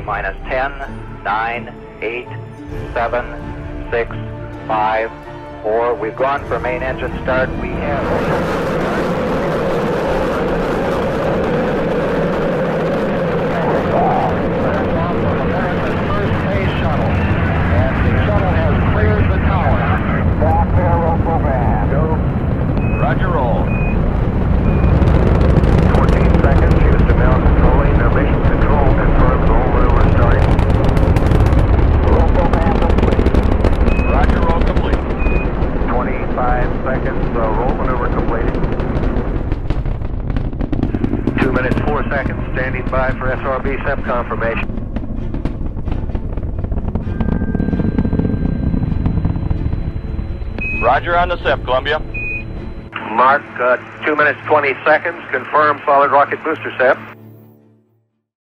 T-minus 10, 9, 8, 7, 6, 5, 4. We've gone for main engine start. We have... Roger, roll. 14 seconds, Houston now controlling. Mission control confirms all maneuver starting. Roll program complete. Roger, roll complete. 25 seconds, roll maneuver completed. 2 minutes, 4 seconds, standing by for SRB SEP confirmation. Roger on the SEP, Columbia. Mark, 2 minutes, 20 seconds, confirm solid rocket booster SEP.